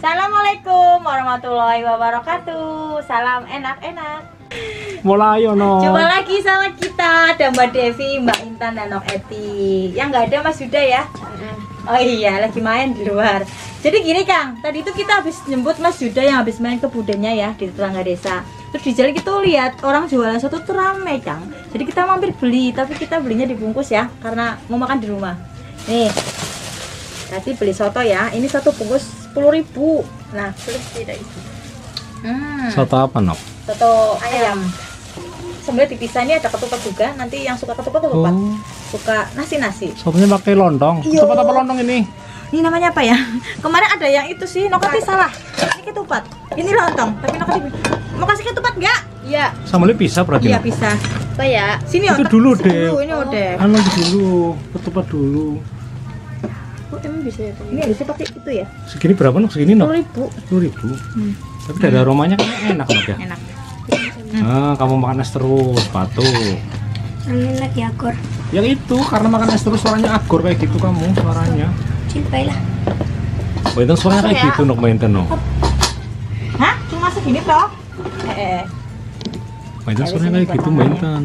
Assalamualaikum warahmatullahi wabarakatuh. Salam enak-enak. Mulai no. Jumpa lagi sama kita, ada Mbak Devi, Mbak Intan, dan Nok Eti. Yang nggak ada Mas Yuda ya? Oh iya, lagi main di luar. Jadi gini Kang, tadi itu kita habis jemput Mas Yuda yang habis main ke budennya ya di tetangga desa. Terus di jalan kita lihat orang jualan soto tuh rame Kang. Jadi kita mampir beli, tapi kita belinya dibungkus ya, karena mau makan di rumah. Nih, tadi beli soto ya. Ini satu bungkus 10.000. Nah, terus tidak isi. Soto apa Nok? Soto ayam. Sebenarnya dipisah, ini ada ketupat juga. Nanti yang suka ketupat, suka nasi. Sotonya pakai lontong. Yo. Ketupat apa lontong ini? Ini namanya apa ya? Kemarin ada yang itu sih, Nokati salah. Ini ketupat. Ini lontong, tapi Nokati mau kasih ketupat nggak? Iya. Sambalnya pisah berarti. Iya, Nok? pisah. Apa ya? Sini Itu dulu deh. Ini udah. Anu dulu, ketupat dulu. Oh, emang bisa ya? Ini bisa pakai itu ya? Segini berapa Nok? Segini Nok? 10.000. 10.000. Tapi dari aromanya kan enak Nok ya. Enak. Ah, kamu makan es terus, patuh. Enak ya, Gor. Yang itu karena makan es terus suaranya agor kayak gitu kamu suaranya. Cipailah. Mainten suaranya kayak gitu Nok, mainten Nok. Hah? Cuma segini toh? Mainten suaranya kayak gitu mainten.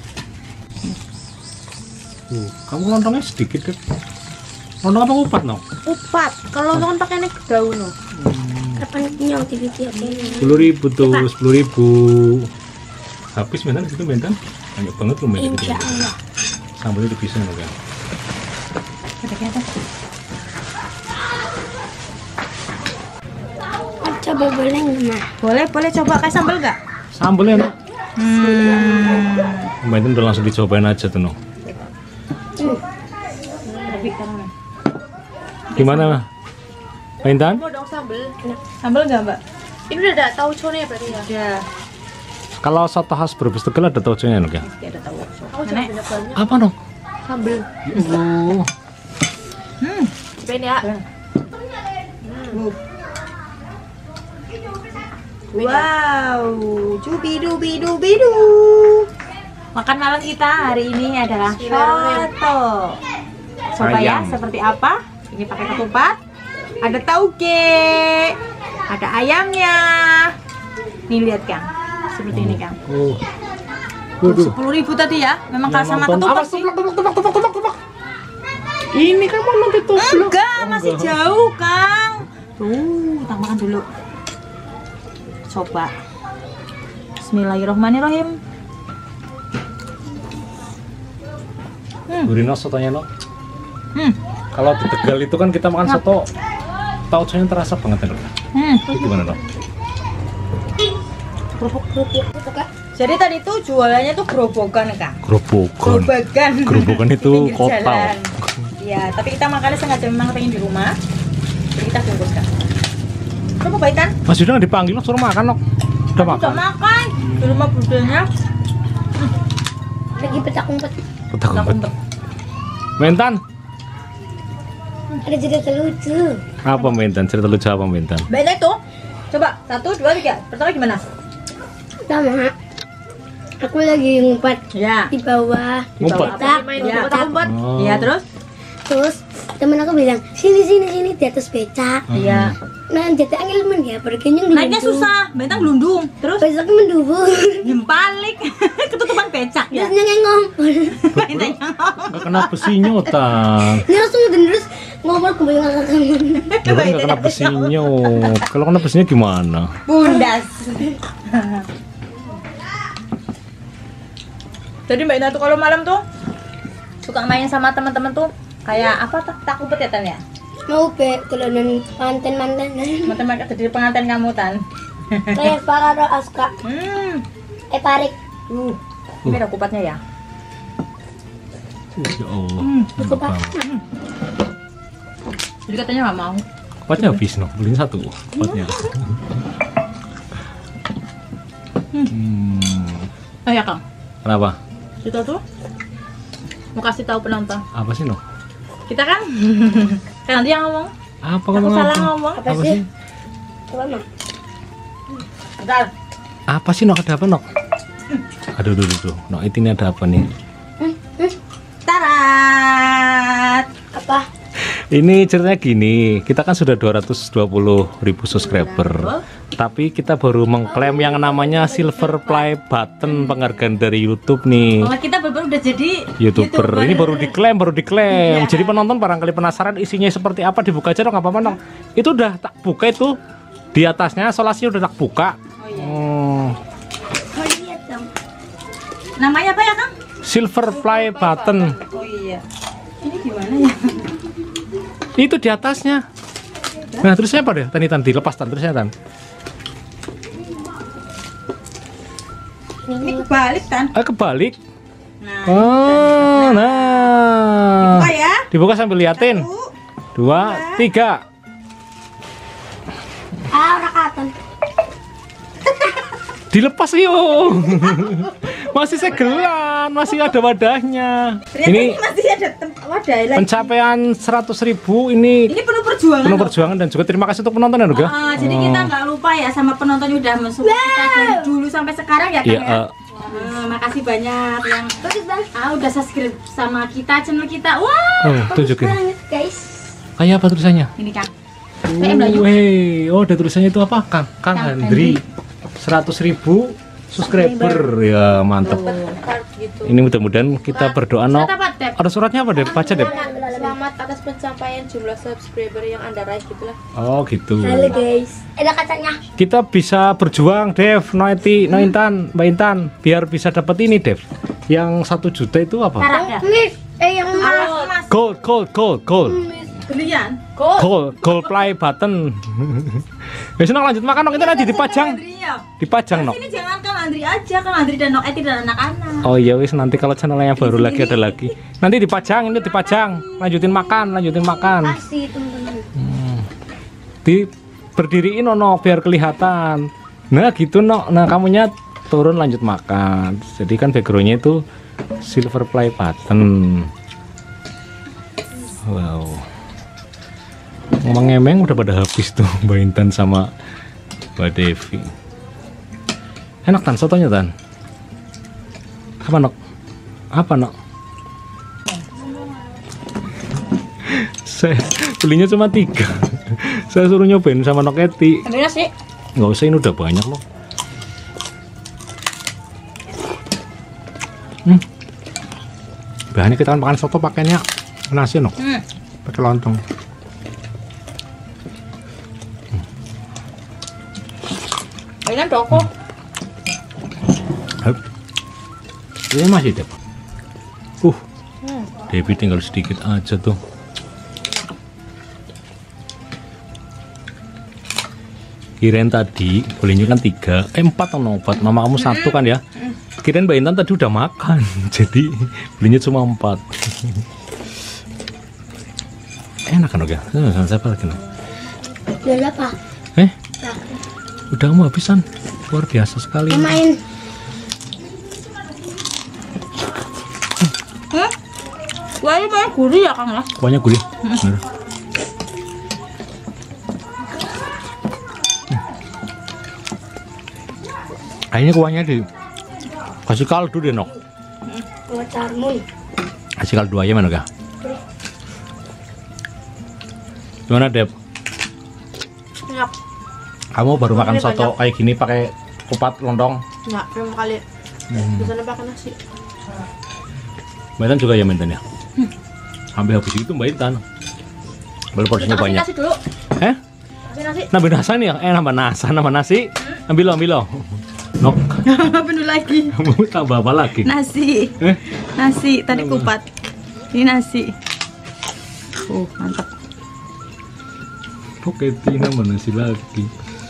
Kamu lontongnya sedikit deh. Lontong apa kupat Nok? Kupat. Kalau lontong pakai nih daun loh. Kapan nyong di video ini? 10.000 tuh, 10.000. Habis mainten gitu mainten. Banyak banget loh mainten. Insya Allah. Sambalnya dipisah Nok ya. Coba boleh nggak, Ma? Boleh coba kayak sambal nggak? Sambalnya Nok. Mainten udah langsung dicobain aja tuh Nok. Gimana? Mainten? Mau dong sambel. Sambal nggak Mbak? Ini udah ada tauconya berarti ya? Ya. Kalau soto khas Brebes Tegal ada tauconya Nok ya? Pasti ada tahu. Aku cuma banyak banget. Apa Nok? Sambel. Oh. Cobain ya. Wow, dubidu. Makan malam kita hari ini adalah soto. Coba ya, Ayam. seperti apa? Ini pakai ketupat, ada tauge, ada ayamnya. Nih lihat Kang, seperti ini Kang. Oh. Waduh. 10.000 tadi ya, memang kalah sama Nonton. ketupat Awas, sih. tublak. Ini kan mau nanti tublak. Enggak, masih jauh Kang. Tuh, kita makan dulu. Coba. Bismillahirrahmanirrahim. Gurih Nok sotonya Nok. Kalau di Tegal itu kan kita makan soto, tauconya terasa banget ya Nok. Itu gimana Nok? Jadi tadi tuh jualannya tuh gerobokan Kang. Gerobokan. Gerobokan Gerobokan itu di pinggir kota. jalan. Iya, tapi kita makannya sengaja memang pengen di rumah. Jadi kita bungkus Kang. Coba baikan. Mas Yuda nggak dipanggil Nok, suruh makan Nok. Udah makan. Udah makan di rumah budenya. Lagi petak umpet. Umpet. Mentan. Ada cerita lucu. Apa Mentan? Cerita lucu apa Mentan? Baiklah tuh. Coba 1, 2, 3. Pertama gimana? Pertama, aku lagi ngumpet Ya. di bawah Ngumpet? petak. Main Ya. kotak umpet. Oh. Iya terus? Terus temen aku bilang sini di atas becak. Iya. Nah jadi angin men ya perginya Naiknya susah, bentang gelundung. Terus Besoknya mendubur. nyempalik ketutupan becak ya. Terus nyengeng ngompol. Nggak kena besinya Tang. Ini langsung terus ngompol kembali ngangkat tangan. Ya kan nggak kena besinya. Kalau kena besinya gimana? Bundas. Jadi Mbak Ina tuh kalau malam tuh suka main sama teman-teman tuh kayak apa tuh? Tak umpet ya Tan ya? Mau be tulanan manten-manten. Teman-teman jadi pengantin kamu Tan. Kayak Pakaro Aska. Parik. Ini ada kupatnya ya. Ya Allah. Cukup Pak. Jadi katanya nggak mau. Kupatnya habis Nok, beliin satu kupatnya. Oh ya Kang. Kenapa? Kita tuh mau kasih tahu penonton. Apa sih Nok? Kita kan kan nanti yang ngomong. Apa Aku ngomong salah apa? ngomong. Apa sih? Coba Mak. Bentar. Apa sih Nok? Ada apa Nok? Aduh, Nok ini ada apa nih? Tarat. Apa? Ini ceritanya gini, kita kan sudah 220.000 subscriber, tapi kita baru mengklaim yang namanya silver play button penghargaan dari YouTube nih. Oh, kita baru udah jadi YouTuber. Ini baru diklaim. Iya. Jadi penonton barangkali penasaran isinya seperti apa, dibuka aja dong, nggak apa-apa dong. Itu udah tak buka itu di atasnya, solasinya udah tak buka. Oh iya. Oh lihat dong. Namanya apa ya, Kang? Silver play button. Oh iya. Ini gimana ya? Itu di atasnya. Nah, terusnya apa deh? Tan dilepas tan terusnya tan. Ini kebalik kan? Kebalik. Nah. Oh, nah. Dibuka ya. Dibuka sambil liatin. 2, 3. Ora katon. Dilepas yuk. Masih segelan, masih ada wadahnya. Ternyata ini masih ada wadah lagi. Pencapaian 100.000 ini Ini penuh perjuangan. penuh perjuangan dan juga terima kasih untuk penonton ya, Nuga. Jadi kita nggak lupa ya sama penonton yang udah mensupport kita dari dulu sampai sekarang ya, Kang ya. Makasih banyak yang udah subscribe sama kita, channel kita. Wah, tunjukin. Banget guys. Kayak apa tulisannya? ini Kang. Oh, ada tulisannya itu apa? Kang Handri. 100.000 subscriber. Ya, mantap. Gitu. Ini mudah-mudahan kita berdoa, Nok. Ada suratnya apa, Dep? Baca, Dep. Selamat atas pencapaian jumlah subscriber yang Anda raih gitulah. Oh, gitu. Halo guys. Ada kacanya. Kita bisa berjuang, Dev, Noeti, Nointan, Mbak Intan, biar bisa dapat ini, Dev. Yang 1 juta itu apa? Karak ya? Yang emas. Gold. Belian. Gold play button. Ya senang lanjut makan, Nok. Itu nanti dipajang. Dipajang, Nok. Ini jangan Kang Andri aja, Kang Andri dan Nok Eti dan anak-anak. Oh iya wis, nanti kalau channelnya baru lagi ada lagi. Nanti dipajang, ini dipajang. Lanjutin makan. Kasih teman-teman. Berdiriin ono biar kelihatan. Nah, gitu, Nok. Nah, kamunya turun lanjut makan. Jadi kan backgroundnya itu silver play button. Wow. Ngomong-ngemeng udah pada habis tuh Mbak Intan sama Mbak Devi. Enak tan sotonya tan. Apa Nok? Saya belinya cuma 3. Saya suruh nyobain sama Nok Eti. Ambil nasi. Nggak usah, ini udah banyak loh. Bahannya kita kan makan soto pakainya nasi, Nok. Pakai lontong. Ini toko. Ini masih dapat. Debbie tinggal sedikit aja tuh. Kirain tadi belinya kan 3, 4 atau 4. Mama kamu 1 kan ya? Kirain Mbak Intan tadi udah makan, jadi belinya cuma 4. Enak kan, Oke? Sama siapa lagi? Udah apa? Udah mau habisan. Luar biasa sekali. Main. Kuahnya banyak gurih ya, Kang ya? Kuahnya gurih. Bener. Kayaknya kuahnya kasih kaldu deh, Nok. Kuah carmun. Kasih kaldu aja mana, Kak? Gimana, Dep? Enak. Kamu baru makan Ini soto kayak gini pakai kupat lontong? Enggak, pertama kali. Biasanya pakai nasi. Mbak Intan juga ya, Mbak Intan ya? Ambil habis itu Mbak Intan. Ambil porsinya Kasih banyak. nasi dulu. Kasih nasi. Nambah nasi nih ya? Nambah nasi. Ambil lo. Nok, Penuh lagi. kamu tambah apa lagi? Nasi. Nasi tadi kupat. Ini nasi. Mantap. Oke, nambah nasi lagi.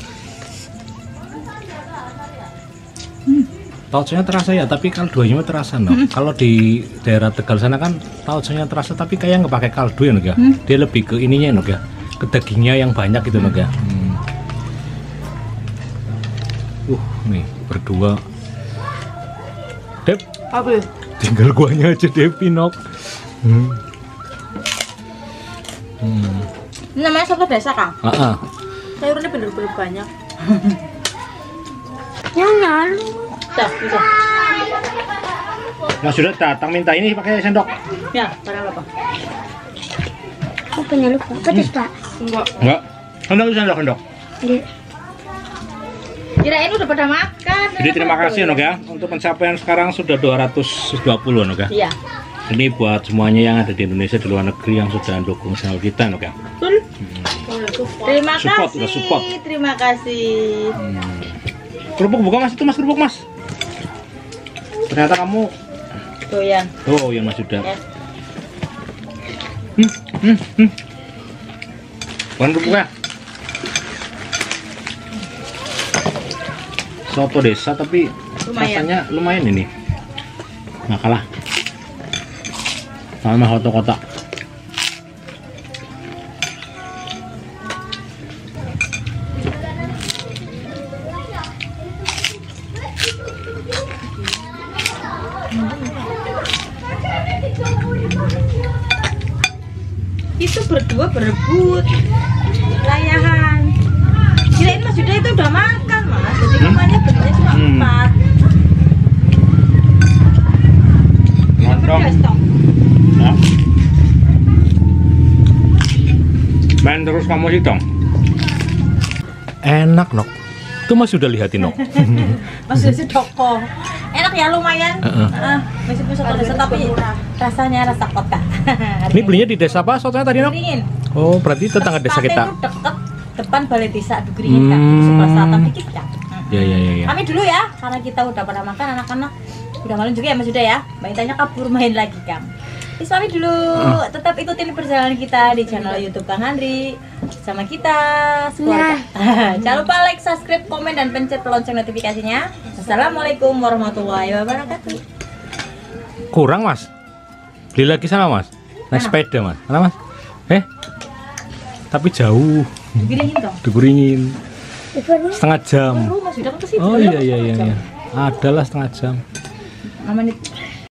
Tauconya terasa ya, tapi kaldunya terasa, no. Kalau di daerah Tegal sana kan tauconya terasa, tapi kayak nggak pakai kaldu ya, Nok ya. Dia lebih ke ininya, Nok ya, ke dagingnya yang banyak gitu, Nok ya. Nih berdua. Dep, Apa? tinggal kuahnya aja, Devi, Nok. Ini namanya soto desa, Kang. Sayurnya bener-bener banyak. Nyalalu. Bisa. Nah sudah datang minta ini pakai sendok. Ya, barang apa? Apanya lupa? Pedes Pak? Enggak. Sendok. Iya. Kirain udah pada makan. Jadi terima kasih Nok ya untuk pencapaian sekarang sudah 220 Nok ya. Iya. Ini buat semuanya yang ada di Indonesia di luar negeri yang sudah mendukung channel kita Nok ya. Betul. Terima Support, kasih. udah support. Terima kasih. Kerupuk buka Mas itu Mas kerupuk Mas. Ternyata kamu Doyan. oh iya Mas sudah. Ya. Bukan kerupuknya. Soto desa tapi Lumayan. rasanya lumayan ini. Nggak kalah sama soto kota. Itu berdua berebut layahan. Kirain Mas Yuda itu udah makan Mas, jadi makannya belinya cuma 4. Lontong. Ya. Main terus kamu sih dong. Enak Nok. Itu Mas sudah lihatin Nok. Mas Yuda toko. Enak ya lumayan. Meskipun soto desa tapi rasanya rasa kota. Ini belinya di desa apa sotonya tadi Nok? Beringin. Oh berarti tetangga desa kita. Itu deket depan balai desa Beringin kan, di sebelah selatan dikit kan. Ya. Kami dulu ya, karena kita udah pernah makan anak-anak. Udah malam juga ya Mas Yuda ya. Mbak Intanya kabur main lagi Kang. Pamit dulu, tetap ikutin perjalanan kita di channel YouTube Kang Handri sama kita sekeluarga. Jangan lupa like, subscribe, komen, dan pencet lonceng notifikasinya. Assalamualaikum warahmatullahi wabarakatuh. Kurang Mas. Beli lagi sana Mas. Naik sepeda Mas. Mana Mas? Tapi jauh. Digiringin dong. Diguringin. Setengah jam. Mas Yuda kan ke situ. Oh iya. Adalah setengah jam. 5 menit.